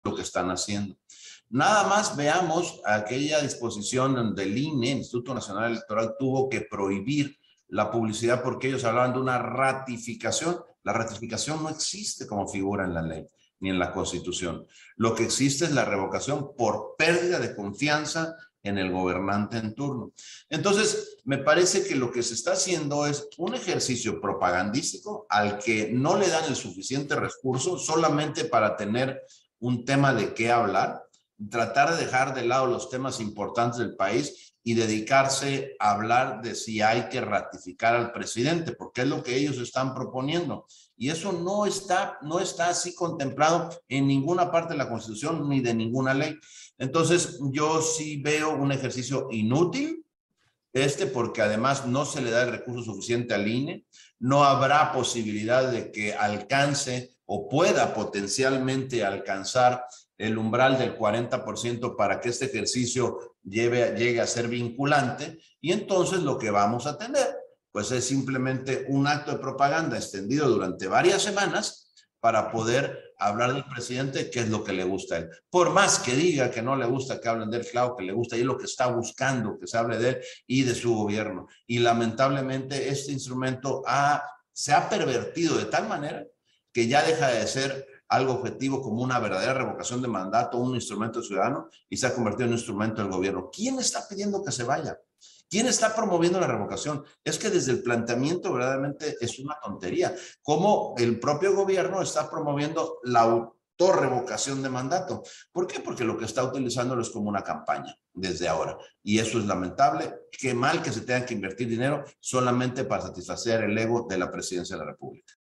lo que están haciendo. Nada más veamos aquella disposición del INE, el Instituto Nacional Electoral, tuvo que prohibir la publicidad porque ellos hablaban de una ratificación. La ratificación no existe como figura en la ley ni en la Constitución. Lo que existe es la revocación por pérdida de confianza en el gobernante en turno. Entonces, me parece que lo que se está haciendo es un ejercicio propagandístico al que no le dan el suficiente recurso solamente para tener un tema de qué hablar, tratar de dejar de lado los temas importantes del país y dedicarse a hablar de si hay que ratificar al presidente, porque es lo que ellos están proponiendo. Y eso no está así contemplado en ninguna parte de la Constitución ni de ninguna ley. Entonces, yo sí veo un ejercicio inútil, porque además no se le da el recurso suficiente al INE, no habrá posibilidad de que alcance o pueda potencialmente alcanzar el umbral del 40% para que este ejercicio llegue a ser vinculante, y entonces lo que vamos a tener pues es simplemente un acto de propaganda extendido durante varias semanas para poder hablar del presidente, qué es lo que le gusta a él. Por más que diga que no le gusta que hablen de él, claro que le gusta, y es lo que está buscando, que se hable de él y de su gobierno. Y lamentablemente este instrumento se ha pervertido de tal manera que ya deja de ser algo objetivo como una verdadera revocación de mandato, un instrumento ciudadano, y se ha convertido en un instrumento del gobierno. ¿Quién está pidiendo que se vaya? ¿Quién está promoviendo la revocación? Es que desde el planteamiento verdaderamente es una tontería. Cómo el propio gobierno está promoviendo la autorrevocación de mandato. ¿Por qué? Porque lo que está utilizándolo es como una campaña desde ahora. Y eso es lamentable. Qué mal que se tenga que invertir dinero solamente para satisfacer el ego de la presidencia de la República.